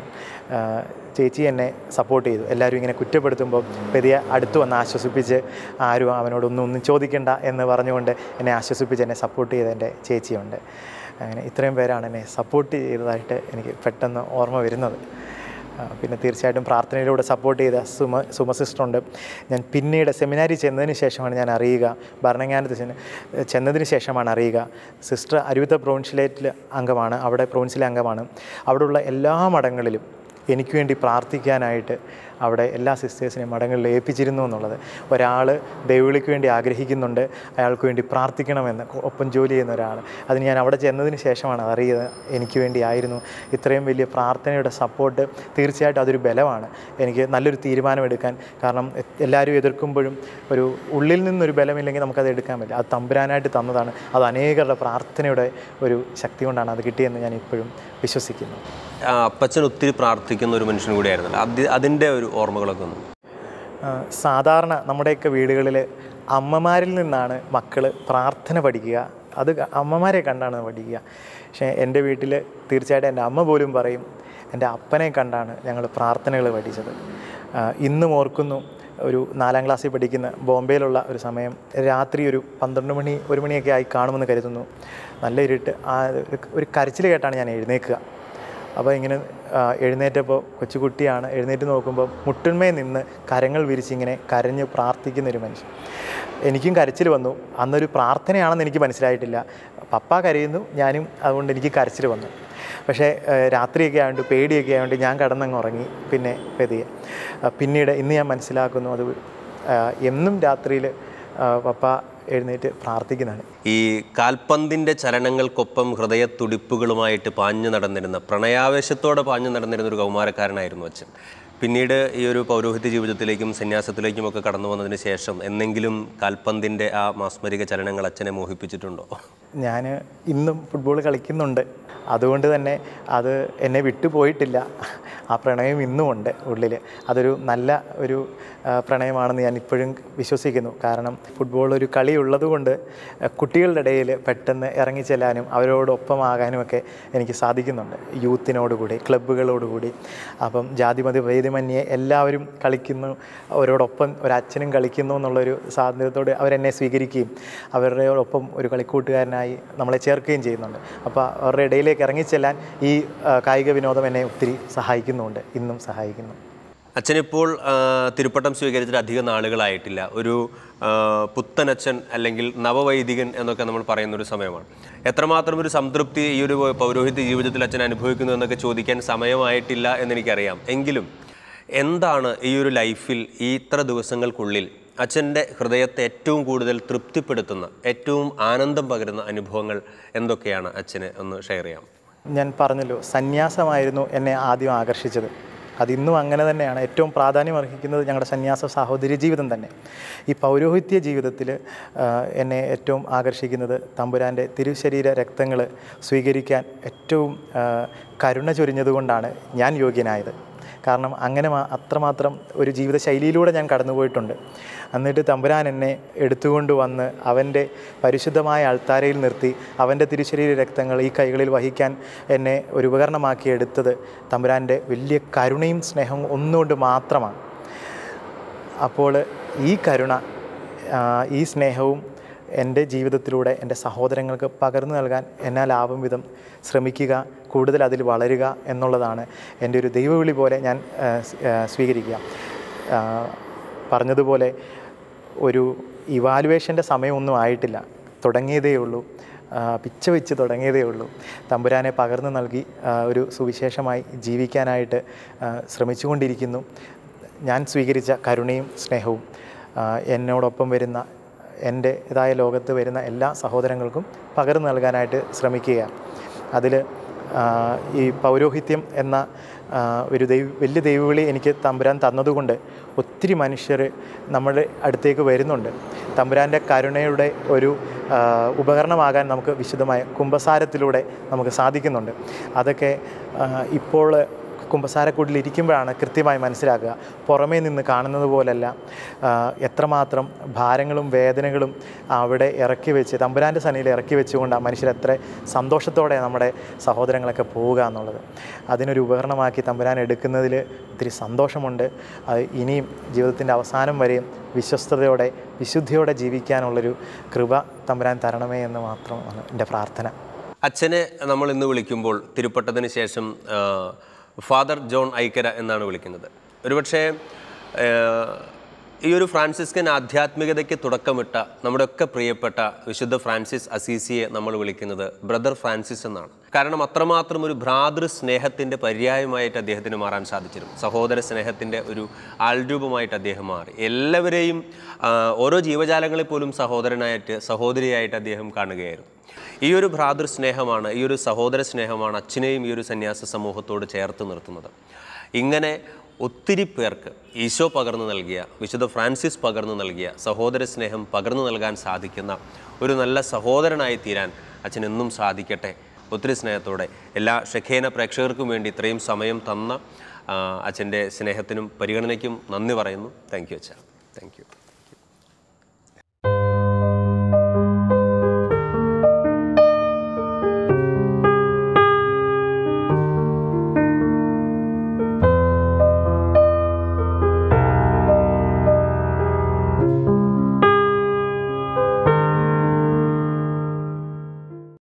ചേച്ചി എന്നെ സപ്പോർട്ട് ചെയ്തു. എല്ലാവരും ഇങ്ങനെ കുറ്റപ്പെടുത്തുമ്പോൾ പെതിയെ അടുത്ത് വന്ന് ആശ്വസിപ്പിച്ച്, ആരും അവനോടൊന്നും ചോദിക്കേണ്ട എന്ന് പറഞ്ഞുകൊണ്ട് എന്നെ ആശ്വസിപ്പിച്ച് എന്നെ സപ്പോർട്ട് ചെയ്ത എൻ്റെ ചേച്ചിയുണ്ട്. അങ്ങനെ ഇത്രയും പേരാണ് എന്നെ സപ്പോർട്ട് ചെയ്തതായിട്ട് എനിക്ക് പെട്ടെന്ന് ഓർമ്മ വരുന്നത്. പിന്നെ തീർച്ചയായിട്ടും പ്രാർത്ഥനയിലൂടെ സപ്പോർട്ട് ചെയ്ത സുമ സിസ്റ്ററുണ്ട്. ഞാൻ പിന്നീട് സെമിനാരി ചെന്നതിന് ശേഷമാണ് ഞാൻ അറിയുക, ഭരണങ്ങാനത്ത് ചെന്നതിന് ശേഷമാണ് അറിയുക, സിസ്റ്റർ അരുവിത്ത പ്രൊവിൻഷ്യലേറ്റിൽ അംഗമാണ്, അവിടെ പ്രൊവിൻഷ്യലെ അംഗമാണ്. അവിടെയുള്ള എല്ലാ മഠങ്ങളിലും എനിക്ക് വേണ്ടി പ്രാർത്ഥിക്കാനായിട്ട് അവിടെ എല്ലാ സിസ്റ്റേഴ്സിനെയും മഠങ്ങളിൽ ഏൽപ്പിച്ചിരുന്നു എന്നുള്ളത്. ഒരാൾ ദൈവവിളിക്ക് വേണ്ടി ആഗ്രഹിക്കുന്നുണ്ട്, അയാൾക്ക് വേണ്ടി പ്രാർത്ഥിക്കണമെന്ന് ഒപ്പം ജോലി ചെയ്യുന്ന ഒരാൾ. അതിന് ഞാൻ അവിടെ ചെന്നതിന് ശേഷമാണ് അറിയുന്നത് എനിക്ക് വേണ്ടിയായിരുന്നു. ഇത്രയും വലിയ പ്രാർത്ഥനയുടെ സപ്പോർട്ട് തീർച്ചയായിട്ടും അതൊരു ബലമാണ് എനിക്ക് നല്ലൊരു തീരുമാനമെടുക്കാൻ. കാരണം എല്ലാവരും എതിർക്കുമ്പോഴും ഒരു ഉള്ളിൽ നിന്നൊരു ബലമില്ലെങ്കിൽ നമുക്കത് എടുക്കാൻ പറ്റില്ല. അത് തമ്പുരാനായിട്ട് തന്നതാണ്. അത് അനേകരുടെ പ്രാർത്ഥനയുടെ ഒരു ശക്തി കൊണ്ടാണ് അത് കിട്ടിയെന്ന് ഞാൻ ഇപ്പോഴും വിശ്വസിക്കുന്നു. അപ്പച്ചൻ ഒത്തിരി പ്രാർത്ഥിക്കുന്ന ഒരു മനുഷ്യൻ കൂടിയായിരുന്നല്ലോ, അതിൻ്റെ ഒരു ഓർമ്മകളൊക്കെ ഒന്ന്. സാധാരണ നമ്മുടെയൊക്കെ വീടുകളിൽ അമ്മമാരിൽ നിന്നാണ് മക്കൾ പ്രാർത്ഥന പഠിക്കുക, അത് അമ്മമാരെ കണ്ടാണ് പഠിക്കുക. പക്ഷേ എൻ്റെ വീട്ടിൽ തീർച്ചയായിട്ടും എൻ്റെ അമ്മ പോലും പറയും, എൻ്റെ അപ്പനെ കണ്ടാണ് ഞങ്ങൾ പ്രാർത്ഥനകൾ പഠിച്ചത്. ഇന്നും ഓർക്കുന്നു, ഒരു 4ാം ക്ലാസ്സിൽ പഠിക്കുന്ന ബോംബെയിലുള്ള ഒരു സമയം, രാത്രി ഒരു 12 മണി 1 മണിയൊക്കെ ആയി കാണുമെന്ന് കരുതുന്നു. നല്ല ഇരുട്ട്, ഒരു കരച്ചിൽ കേട്ടാണ് ഞാൻ എഴുന്നേൽക്കുക. അപ്പോൾ ഇങ്ങനെ എഴുന്നേറ്റപ്പോൾ കൊച്ചുകുട്ടിയാണ്, എഴുന്നേറ്റ് നോക്കുമ്പോൾ മുട്ടിന്മേ നിന്ന് കരങ്ങൾ വിരിച്ചിങ്ങനെ കരഞ്ഞ് പ്രാർത്ഥിക്കുന്നൊരു മനുഷ്യൻ. എനിക്കും കരച്ചിൽ വന്നു. അന്നൊരു പ്രാർത്ഥനയാണെന്ന് എനിക്ക് മനസ്സിലായിട്ടില്ല. പപ്പ കരയുന്നു, ഞാനും അതുകൊണ്ട് എനിക്ക് കരച്ചിൽ വന്നു. പക്ഷേ രാത്രിയൊക്കെ ആയതുകൊണ്ട് പേടിയൊക്കെ ആയതുകൊണ്ട് ഞാൻ കിടന്നങ്ങ് ഉറങ്ങി. പിന്നെ പതിയെ പിന്നീട് ഇന്ന് ഞാൻ മനസ്സിലാക്കുന്നു അത് എന്നും രാത്രിയിൽ പപ്പ എഴുന്നേറ്റ് പ്രാർത്ഥിക്കുന്നതാണ്. ഈ കാൽപന്തിൻ്റെ ചലനങ്ങൾക്കൊപ്പം ഹൃദയത്തുടിപ്പുകളുമായിട്ട് പാഞ്ഞു നടന്നിരുന്ന, പ്രണയാവേശത്തോടെ പാഞ്ഞു നടന്നിരുന്ന ഒരു കൗമാരക്കാരനായിരുന്നു അച്ഛൻ. പിന്നീട് ഈ ഒരു പൗരോഹിത്യ ജീവിതത്തിലേക്കും സന്യാസത്തിലേക്കുമൊക്കെ കടന്നു വന്നതിന് ശേഷം എന്നെങ്കിലും കാൽപന്തിൻ്റെ ആ മാസ്മരിക ചലനങ്ങൾ അച്ഛനെ മോഹിപ്പിച്ചിട്ടുണ്ടോ? ഞാൻ ഇന്നും ഫുട്ബോൾ കളിക്കുന്നുണ്ട്. അതുകൊണ്ട് തന്നെ അത് എന്നെ വിട്ടുപോയിട്ടില്ല. ആ പ്രണയം ഇന്നുമുണ്ട് ഉള്ളിൽ. അതൊരു നല്ല ഒരു പ്രണയമാണെന്ന് ഞാൻ ഇപ്പോഴും വിശ്വസിക്കുന്നു. കാരണം ഫുട്ബോൾ ഒരു കളി ഉള്ളതുകൊണ്ട് കുട്ടികളുടെ ഇടയിൽ പെട്ടെന്ന് ഇറങ്ങിച്ചെല്ലാനും അവരോടൊപ്പമാകാനുമൊക്കെ എനിക്ക് സാധിക്കുന്നുണ്ട്. യൂത്തിനോടുകൂടി, ക്ലബ്ബുകളോടുകൂടി. അപ്പം ജാതിമതി ഭേദമന്യേ എല്ലാവരും കളിക്കുന്നു, അവരോടൊപ്പം ഒരച്ഛനും കളിക്കുന്നു എന്നുള്ളൊരു സ്വാതന്ത്ര്യത്തോടെ അവരെന്നെ സ്വീകരിക്കുകയും അവരുടെ ഒപ്പം ഒരു കളിക്കൂട്ടുകാരനായി നമ്മളെ ചേർക്കുകയും ചെയ്യുന്നുണ്ട്. അപ്പോൾ അവരുടെ ഇടയിലേക്ക് ഇറങ്ങിച്ചെല്ലാൻ ഈ കായിക വിനോദം എന്നെ ഒത്തിരി സഹായിക്കുന്നുണ്ട്, ഇന്നും സഹായിക്കുന്നു. അച്ഛനിപ്പോൾ തിരുപ്പട്ടം സ്വീകരിച്ചിട്ട് അധികം നാളുകളായിട്ടില്ല. ഒരു പുത്തനച്ഛൻ അല്ലെങ്കിൽ നവവൈദികൻ എന്നൊക്കെ നമ്മൾ പറയുന്നൊരു സമയമാണ്. എത്രമാത്രം ഒരു സംതൃപ്തി ഈ ഒരു പൗരോഹിത്യ ജീവിതത്തിൽ അച്ഛൻ അനുഭവിക്കുന്നു എന്നൊക്കെ ചോദിക്കാൻ സമയമായിട്ടില്ല എന്നെനിക്കറിയാം. എങ്കിലും എന്താണ് ഈ ഒരു ലൈഫിൽ ഈ ഇത്ര ദിവസങ്ങൾക്കുള്ളിൽ അച്ഛൻ്റെ ഹൃദയത്തെ ഏറ്റവും കൂടുതൽ തൃപ്തിപ്പെടുത്തുന്ന, ഏറ്റവും ആനന്ദം പകരുന്ന അനുഭവങ്ങൾ എന്തൊക്കെയാണ് അച്ഛന് ഒന്ന് ഷെയർ ചെയ്യാം? ഞാൻ പറഞ്ഞല്ലോ, സന്യാസമായിരുന്നു എന്നെ ആദ്യം ആകർഷിച്ചത്. അതിന്നും അങ്ങനെ തന്നെയാണ്. ഏറ്റവും പ്രാധാന്യം അർഹിക്കുന്നത് ഞങ്ങളുടെ സന്യാസ സാഹോദര്യ ജീവിതം തന്നെ. ഈ പൗരോഹിത്യ ജീവിതത്തിൽ എന്നെ ഏറ്റവും ആകർഷിക്കുന്നത് തമ്പുരാൻ്റെ തിരുശരീര രക്തങ്ങൾ സ്വീകരിക്കാൻ ഏറ്റവും കരുണ ചൊരിഞ്ഞതുകൊണ്ടാണ് ഞാൻ യോഗ്യനായത്. കാരണം അങ്ങനെ അത്രമാത്രം ഒരു ജീവിതശൈലിയിലൂടെ ഞാൻ കടന്നുപോയിട്ടുണ്ട്. എന്നിട്ട് തമ്പുരാൻ എന്നെ എടുത്തുകൊണ്ട് വന്ന് അവൻ്റെ പരിശുദ്ധമായ അൾത്താരയിൽ നിർത്തി അവൻ്റെ തിരുശരീര രക്തങ്ങൾ ഈ കൈകളിൽ വഹിക്കാൻ എന്നെ ഒരു ഉപകരണമാക്കി എടുത്തത് തമ്പുരാൻ്റെ വലിയ കരുണയും സ്നേഹവും ഒന്നുകൊണ്ട് മാത്രമാണ്. അപ്പോൾ ഈ കരുണ, ഈ സ്നേഹവും എൻ്റെ ജീവിതത്തിലൂടെ എൻ്റെ സഹോദരങ്ങൾക്ക് പകർന്നു നൽകാൻ എന്നാലാവും വിധം ശ്രമിക്കുക, കൂടുതൽ അതിൽ വളരുക എന്നുള്ളതാണ് എൻ്റെ ഒരു ദൈവവിളി പോലെ ഞാൻ സ്വീകരിക്കുക. പറഞ്ഞതുപോലെ ഒരു ഇവാലുവേഷൻ്റെ സമയമൊന്നും ആയിട്ടില്ല, തുടങ്ങിയതേ ഉള്ളൂ, പിച്ച വെച്ച് തുടങ്ങിയതേ ഉള്ളൂ. തമ്പുരാനെ പകർന്നു നൽകി ഒരു സുവിശേഷമായി ജീവിക്കാനായിട്ട് ശ്രമിച്ചുകൊണ്ടിരിക്കുന്നു. ഞാൻ സ്വീകരിച്ച കരുണയും സ്നേഹവും എന്നോടൊപ്പം വരുന്ന എൻ്റേതായ ലോകത്ത് വരുന്ന എല്ലാ സഹോദരങ്ങൾക്കും പകർന്നു നൽകാനായിട്ട് ശ്രമിക്കുക. അതിൽ ഈ പൗരോഹിത്യം എന്ന ഒരു വലിയ ദൈവവിളി എനിക്ക് തമ്പുരാൻ തന്നതുകൊണ്ട് ഒത്തിരി മനുഷ്യർ നമ്മുടെ അടുത്തേക്ക് വരുന്നുണ്ട്. തമ്പുരാൻ്റെ കരുണയുടെ ഒരു ഉപകരണമാകാൻ നമുക്ക് വിശുദ്ധമായ കുമ്പസാരത്തിലൂടെ നമുക്ക് സാധിക്കുന്നുണ്ട്. അതൊക്കെ ഇപ്പോൾ കുമ്പസാരക്കൂട്ടിലിരിക്കുമ്പോഴാണ് കൃത്യമായി മനസ്സിലാക്കുക. പുറമേ നിന്ന് കാണുന്നത് പോലല്ല, എത്രമാത്രം ഭാരങ്ങളും വേദനകളും അവിടെ ഇറക്കി വെച്ച് തമ്പുരാൻ്റെ സന്നിധിയിൽ ഇറക്കി വെച്ചുകൊണ്ട് ആ മനുഷ്യർ എത്ര സന്തോഷത്തോടെ നമ്മുടെ സഹോദരങ്ങളൊക്കെ പോവുക എന്നുള്ളത്. അതിനൊരു ഉപകരണമാക്കി തമ്പുരാൻ എടുക്കുന്നതിൽ ഒത്തിരി സന്തോഷമുണ്ട്. ഇനിയും ജീവിതത്തിൻ്റെ അവസാനം വരെയും വിശ്വസ്തയോടെ വിശുദ്ധിയോടെ ജീവിക്കാനുള്ളൊരു കൃപ തമ്പുരാൻ തരണമേ എന്ന് മാത്രമാണ് എൻ്റെ പ്രാർത്ഥന. അച്ഛനെ നമ്മൾ ഇന്ന് വിളിക്കുമ്പോൾ തിരുപ്പട്ടത്തിന് ശേഷം ഫാദർ ജോൺ ഐക്കര എന്നാണ് വിളിക്കുന്നത്. ഒരുപക്ഷെ ഈ ഒരു ഫ്രാൻസിസ്കൻ ആധ്യാത്മികതയ്ക്ക് തുടക്കമിട്ട നമ്മുടെയൊക്കെ പ്രിയപ്പെട്ട വിശുദ്ധ ഫ്രാൻസിസ് അസീസിയെ നമ്മൾ വിളിക്കുന്നത് ബ്രദർ ഫ്രാൻസിസ് എന്നാണ്. കാരണം അത്രമാത്രം ഒരു ഭ്രാതൃ സ്നേഹത്തിൻ്റെ പര്യായമായിട്ട് അദ്ദേഹത്തിന് മാറാൻ സാധിച്ചിരുന്നു. സഹോദര സ്നേഹത്തിൻ്റെ ഒരു ആൾരൂപമായിട്ട് അദ്ദേഹം മാറി. എല്ലാവരെയും, ഓരോ ജീവജാലങ്ങളെ പോലും സഹോദരനായിട്ട്, സഹോദരിയായിട്ട് അദ്ദേഹം കാണുകയായിരുന്നു. ഈ ഒരു ഭ്രാതൃ സ്നേഹമാണ്, ഈ ഒരു സഹോദര സ്നേഹമാണ് അച്ഛനെയും ഈ ഒരു സന്യാസ സമൂഹത്തോട് ചേർത്ത് നിർത്തുന്നത്. ഇങ്ങനെ ഒത്തിരി പേർക്ക് ഈശോ പകർന്നു നൽകിയ, വിശുദ്ധ ഫ്രാൻസിസ് പകർന്നു നൽകിയ സഹോദര സ്നേഹം പകർന്നു നൽകാൻ സാധിക്കുന്ന ഒരു നല്ല സഹോദരനായി തീരാൻ അച്ഛനെന്നും സാധിക്കട്ടെ. ഒത്തിരി സ്നേഹത്തോടെ എല്ലാ ഷെഖേന പ്രേക്ഷകർക്കും വേണ്ടി ഇത്രയും സമയം തന്ന അച്ഛൻ്റെ സ്നേഹത്തിനും പരിഗണനയ്ക്കും നന്ദി പറയുന്നു. താങ്ക് യു അച്ഛാ. Thank U.